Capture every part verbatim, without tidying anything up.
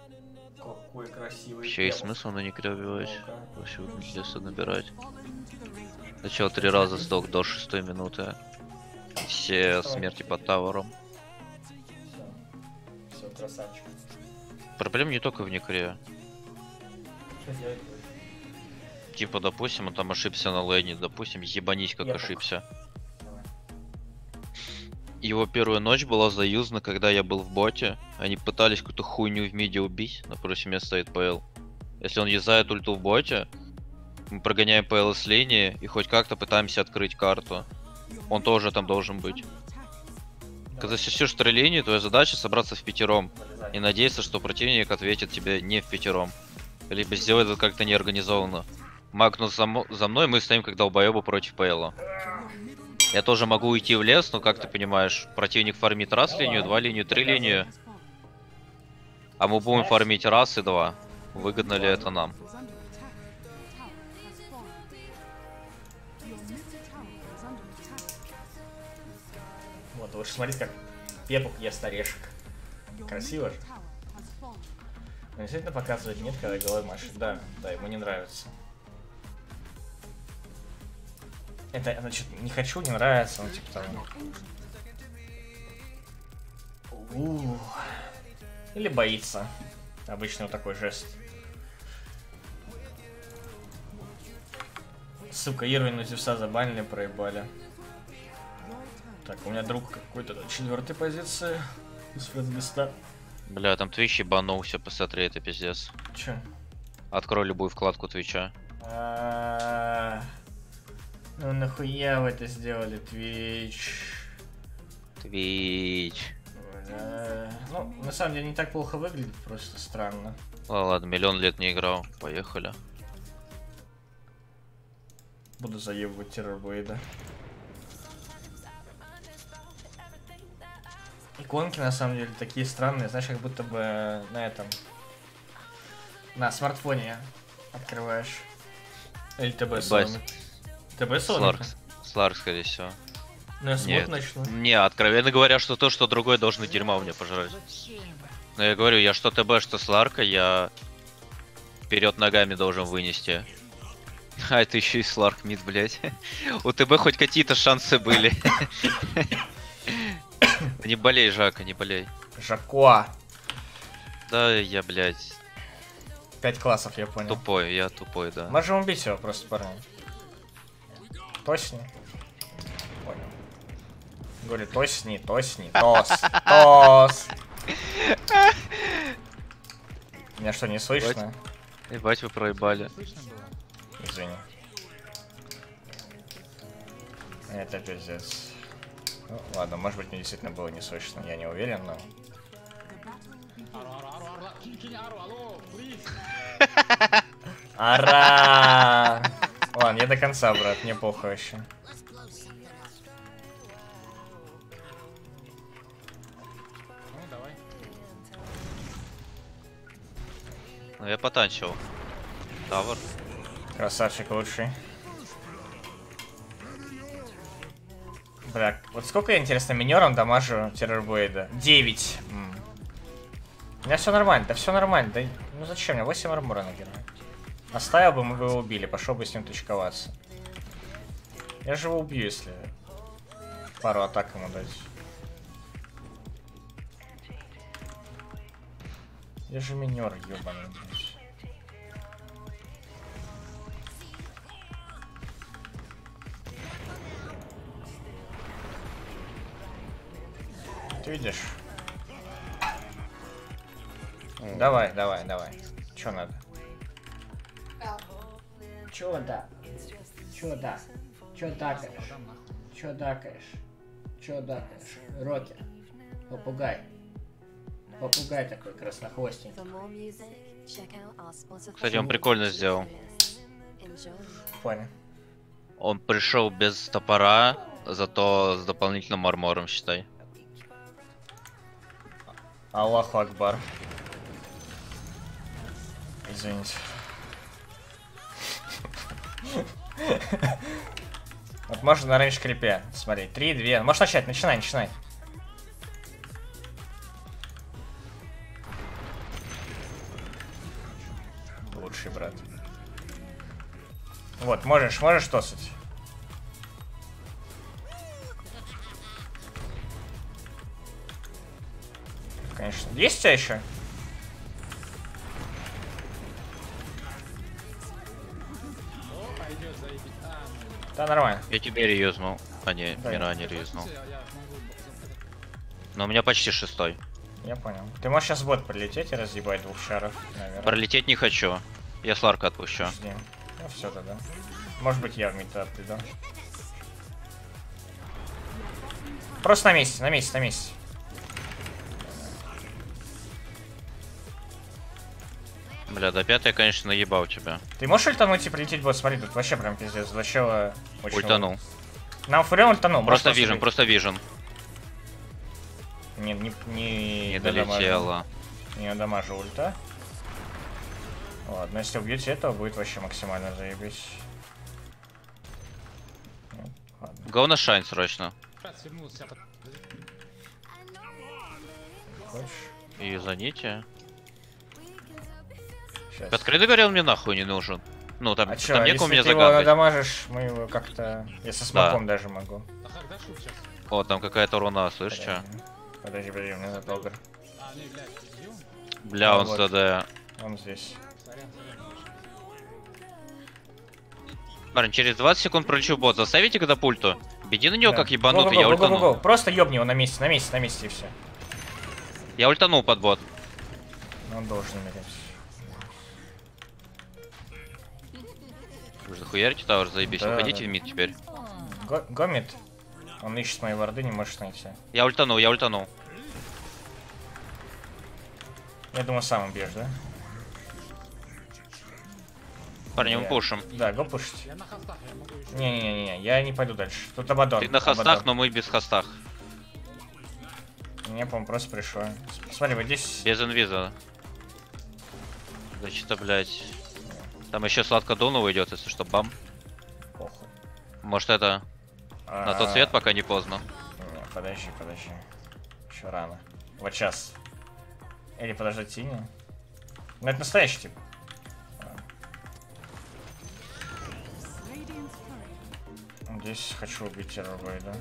Какой красивый. Вообще есть смысл на никре убивать. Вообще придется набирать. Сначала три раза сдох до шестой минуты. Все смерти под тавером. Все, все, красавчик. Проблема не только в никре. Что делать? Типа, допустим, он там ошибся на лейне, допустим, ебанись как Я ошибся. Давай. Его первая ночь была заюзана, когда я был в боте. Они пытались какую-то хуйню в миде убить, напротив меня стоит ПЛ. Если он юзает ульту в боте, мы прогоняем ПЛ с линии и хоть как-то пытаемся открыть карту. Он тоже там должен быть. Когда сосешь три линии, твоя задача собраться в пятером и надеяться, что противник ответит тебе не в пятером. Либо сделает это как-то неорганизованно. Магнус за, за мной, мы стоим как долбоебы против ПЛа. Я тоже могу уйти в лес, но как ты понимаешь, противник фармит раз линию, два линию, три линию. А мы будем фармить раз и два. Выгодно ли это нам? Вот, вы же смотрите, как Пепук ест орешек. Красиво же. Но действительно показывает нет, когда головой машет. Да, да, ему не нравится. Это, значит, не хочу, не нравится, ну типа того. У-у-у. Или боится. Обычно вот такой жест. Сука, Ирвина Зевса забанили, проебали. Так, у меня друг какой-то на четвертой позиции. Из френдлиста. Бля, там Twitch ебанулся, посмотри, это пиздец. Че? Открой любую вкладку Твича. А-а-а. Ну нахуя вы это сделали, Twitch? Twitch. А, ну, на самом деле не так плохо выглядит, просто странно. Ладно, ладно, миллион лет не играл. Поехали. Буду заебывать террорбоида. Иконки на самом деле такие странные, знаешь, как будто бы на этом, на смартфоне открываешь. Или ТБ Sonic. ТБ Sonic. Сларк, Сларк, скорее всего. Ну я смотрю начну. Не, откровенно говоря, что то, что другой должен дерьма у меня пожрать. Но я говорю, я что ТБ, что Сларка, я вперед ногами должен вынести. А это еще и Сларк мид, блять. У ТБ хоть какие-то шансы были. Не болей, Жака, не болей. Жакуа. Да, я, блядь. Пять классов, я понял. Тупой, я тупой, да. Можем убить его просто, парни. Точно? Понял. Говорю, тосни, тосни, тос, тос. Меня что, не слышно? Ебать, вы проебали. Извини. Это пиздец. Ну, ладно, может быть, мне действительно было не слышно, я не уверен, но... Ара! Ладно, я до конца, брат, мне похуй вообще. Ну, я потанчил. Тавр. Красавчик лучший. Бля, вот сколько я, интересно, минером дамажу террорбоида? девять. М. У меня все нормально, да все нормально. Да, ну зачем мне? восемь армора на героя. Оставил бы, мы бы его убили, пошел бы с ним точковаться. Я же его убью, если пару атак ему дать. Я же минер, ебаный, блядь. Ты видишь? Mm. Давай, давай, давай. Чё надо? Чё да? Чё да? Чё дакаешь? Чё дакаешь? Чё дакаешь? Рокер. Попугай. Попугай такой краснохвостенький. Кстати, он прикольно сделал. Понял. Он пришел без топора, зато с дополнительным армором, считай. Аллаху Акбар. Извините. Вот можно на рейндж крипе. Смотри, три, два. Можешь начать, начинай, начинай. лучший, брат. Вот, можешь, можешь тосать. Конечно. Есть у тебя еще? Да, нормально. Я тебе реюзнул. А, не, Да, Мира не реюзнул. Но у меня почти шестой. Я понял. Ты можешь сейчас в бот прилететь и разъебать двух шаров, наверное. Пролететь не хочу. Я Сларка отпущу. Жди. Ну все тогда. Может быть я в мид приду. Просто на месте, на месте, на месте. Бля, до пятой, конечно, наебал тебя. Ты можешь ультануть и прилететь в бот? Смотри, тут вообще прям пиздец. Зачем очень... Ультанул. Нам фурен ультанул. Просто вижен, просто вижен. Не, не, не, Не додамажу. долетела. Не надамажу ульта. Ладно, если убьете этого, будет вообще максимально заебись. Ну, ладно. Go на шайн срочно. Хочешь? И заните. Сейчас. Открыто говорил, мне нахуй не нужен. Ну, там, А там чё, некому если меня ты его загадывать. надамажишь, мы его как-то... Я со смоком даже могу. О, там какая-то руна, слышь, чё? Подожди, подожди, у меня за долгар. Бля, А, он вот. с ДД. Он здесь. Парень, через двадцать секунд пролечу бот. Заставите когда пульту? Беги на него Да. как ебанутый, Го-го-го, я го-го-го. ультанул. Просто ёбни его на месте, на месте, на месте и все. Я ультанул под бот. Он должен умереть. Вы же захуярите тавер, заебись. Да, Уходите да. в мид теперь. Го- Гомит. Он ищет мои варды, не можешь найти. Я ультанул, я ультанул. Я думаю, сам убьешь, да? Парни, Я- мы пушим. Да, го пушить. Не-не-не, я не пойду дальше. Тут Абадон. Ты на хостах, Абадон. но мы без хостах. Мне, по-моему, просто пришло. Смотри, вот здесь... Без инвиза. Да что-то, блядь. Там еще сладко Дунова идет, если что, бам. Похуй. Может это на тот А, свет, пока не поздно. Не, подожди, подожди. Еще рано. Вот сейчас. Или подождать тени. Ну это настоящий тип. Здесь хочу убить Террорбой, да?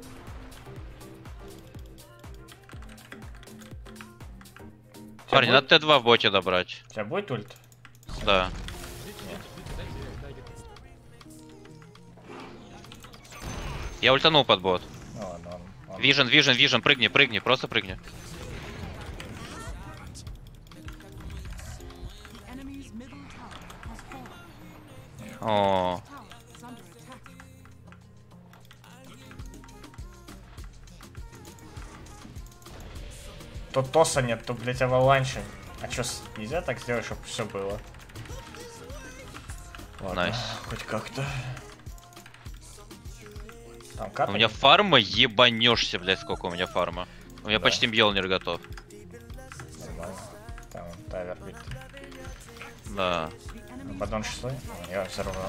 Парни, будет- надо Т два в боте добрать. У тебя будет ульт? Да. Я ультанул под бот. Ну ладно, он... он- Вижен, вижен, вижен, прыгни, прыгни, просто прыгни. О, То тоса нет, то, блять, аваланчи. А чё, с- нельзя так сделать, чтобы все было? Ладно, найс. хоть как-то. Там У капает? меня фарма ебанешься, блядь, сколько у меня фарма. У меня Да. почти Мьёлнир готов. Нормально. Там тавер бит. Да. Бадон шестой? О, я взорвал.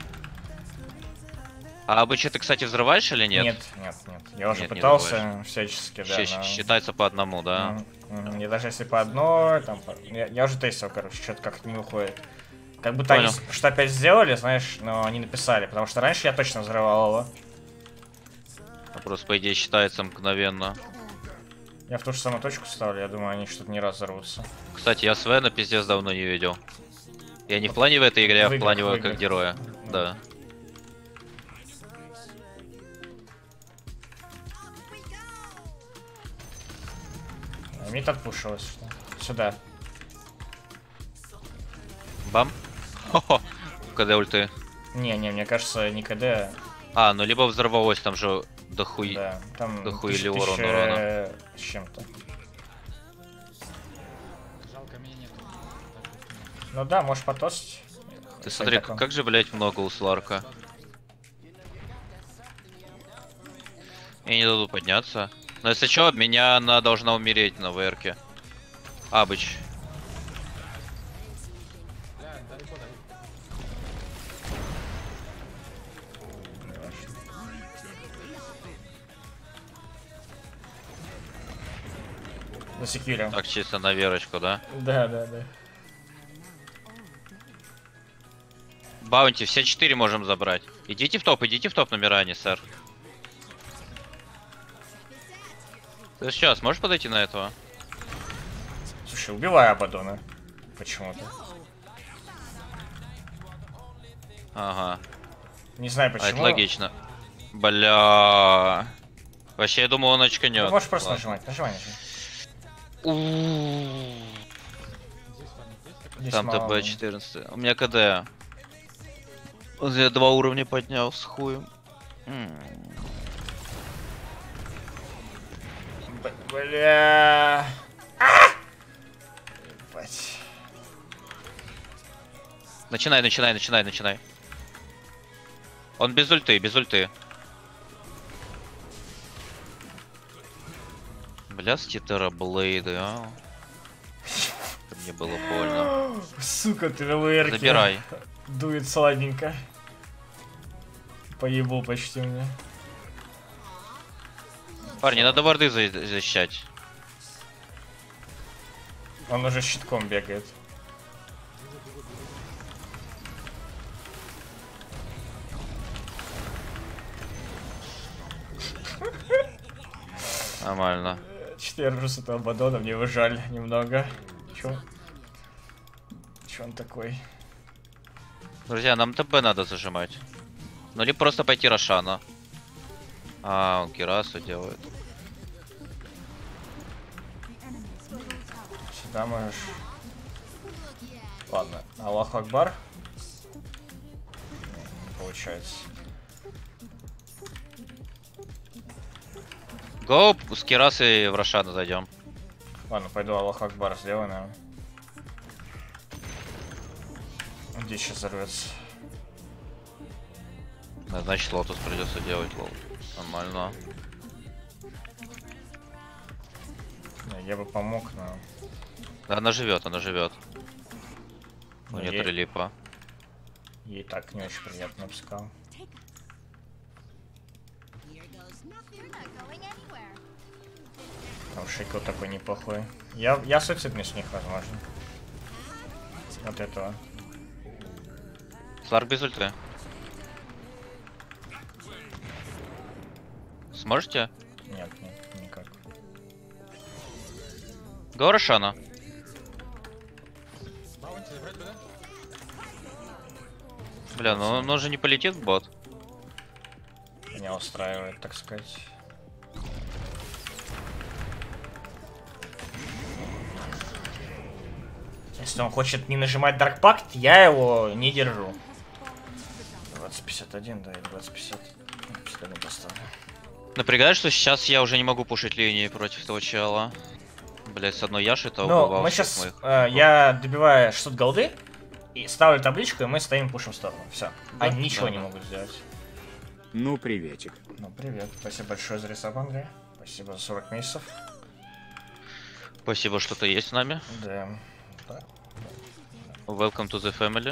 А обычно ты, кстати, взрываешь или нет? Нет, нет, нет. Я уже Нет, не пытался всячески, да. Щ- но- Считается по одному, да? Мгм, мгм. И даже если по одной, там, по- я, я уже тестил, короче, что-то как-то не уходит. Как будто Понял. они что опять сделали, знаешь, но не написали, потому что раньше я точно взрывал его. А просто, по идее, считается мгновенно. Я в ту же самую точку ставлю, я думаю, они что-то не раз взорвутся. Кстати, я Свена пиздец давно не видел. Я не в плане в этой игре, а В в играх, плане в его играх. как героя. Да. А Мид отпушилась, что? Сюда. Бам. Хо-хо. КД ульты. Не-не, мне кажется, не КД, А, ну либо взорвалось, там же дохуй. да, там да хуй тысяч- или урон, тысяча урона. с чем-то. Жалко, меня нету. Ну да, можешь потосить. Ты Хоть смотри, таком. как же, блять, много у Сларка. Я не дадут подняться. Но если что, меня она должна умереть на ВРке. Абыч. Бля, далеко, далеко. Засеквилил. Так, чисто на верочку, да? Да, да, да. Баунти, все четыре можем забрать. Идите в топ, идите в топ на Миране, сэр. Ты сейчас можешь подойти на этого? Слушай, убивай Абадона. Почему-то. Ага. Не знаю А почему. это логично. Бля. Вообще, я думал, он очканет. Ну, можешь просто Ладно. нажимать, нажимай, нажимай. У-у-у. Здесь фармить есть какой-то? Здесь Там мало. ТБ четырнадцать. У меня КД. Он я два уровня поднял с хуем. М. Б- Бля. А! Ебать. Начинай, начинай, начинай, начинай. Он без ульты, без ульты. Бля, с Тетераблейды, а. Мне было больно. Сука, ты в ВР. Забирай. Дует сладенько. Поебу почти мне. Парни, надо варды за- защищать. Он уже щитком бегает. Нормально. Четыре с этого Абадона, мне его жаль немного. Чё? Чё он такой? Друзья, нам ТБ надо зажимать. Ну или просто пойти Рошана. А, он Кирасу делает. Сюда можешь. Ладно, Аллах Акбар. Не получается. Гоу, с Кирасы в Рошана зайдем. Ладно, пойду Аллах Акбар сделаю, наверное. Где сейчас взорвется? А, значит, лотус придется делать, лол. Нормально. Не, я бы помог, но... Да, она живет, она живет. Ну, Нет ей- релипа. Ей так не очень приятно, я бы сказал. Там Шейкл такой неплохой. Я, я суицидный с них, возможно. От этого. Сларк без ульты. Сможете? Нет, нет, никак. Го Рошана. Баунти забрать бы, да? Бля, ну он он же не полетит в бот. Меня устраивает, так сказать. Если он хочет не нажимать Dark Pact, я его не держу. двадцать пятьдесят один, да, и двадцать пятьдесят. пятьдесят один поставлю. Напрягает, что сейчас я уже не могу пушить линии против того чела. Блять, с одной Яши то Ну, убивал мы всех сейчас, моих. э, я добиваю шестьсот голды, и ставлю табличку, и мы стоим пушим в сторону. Все. Да, Они ничего да, не да. могут сделать. Ну, приветик. Ну, привет. Спасибо большое за ресап, Андрей. Спасибо за сорок месяцев. Спасибо, что ты есть с нами. Да. Да, Welcome to the family.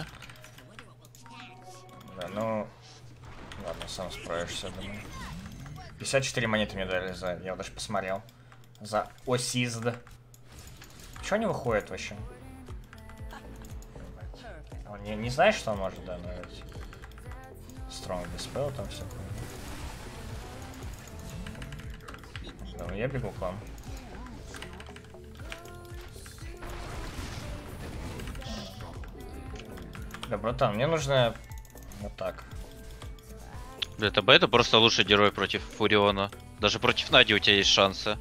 да, ну... Ладно, сам справишься, думаю. пятьдесят четыре монеты мне дали за... Я даже посмотрел. За Осизд. Чё не выходит вообще? Он не, не знает, что он может, да, но ведь... Strong Dispel там все. Да, ну я бегу к вам. Да, братан, мне нужно вот так. Для ТБ это просто лучший герой против Фуриона. Даже против Нади у тебя есть шансы.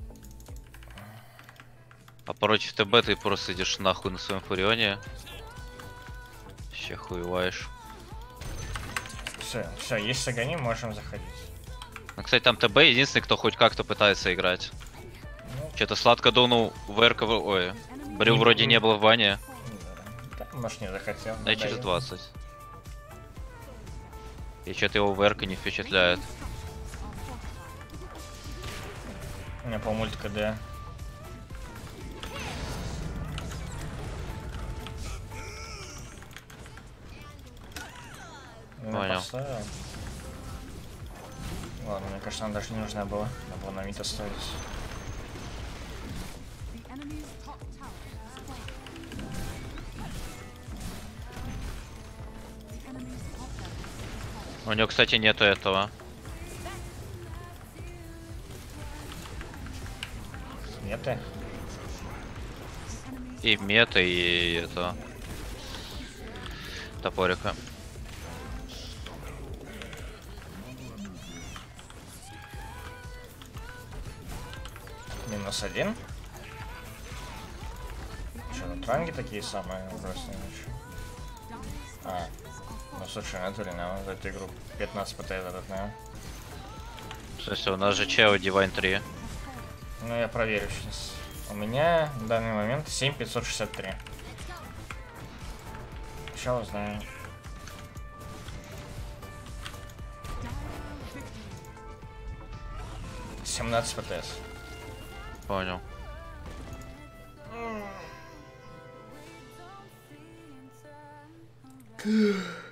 А против ТБ ты просто идешь нахуй на своем Фурионе. Вообще хуеваешь. Все, все, есть Сагани, можем заходить. Ну, кстати, там ТБ единственный, кто хоть как-то пытается играть. Ну, Что-то сладко дунул Верка, в- ой, Брю вроде не было в бане. да, может, не захотел. Да и через надоел. двадцать. И что-то его Верка не впечатляет. У меня по мульт КД. Ну, Понял. поставил. Ладно, мне кажется, она даже не нужна была. Надо было на мид оставить. У него, кстати, нету этого. Меты. И мета, и этого. Топорика. Минус один. Что, тут ранги такие самые ужасные еще? А, ну слушай, натуре, наверное, за эту игру пятнадцать ПТ этот, наверное. В смысле, у нас же Чео Divine три. Ну, я проверю сейчас. У меня в данный момент семь пятьсот шестьдесят три. Сейчас узнаю. семнадцать ПТС. Понял. Ugh.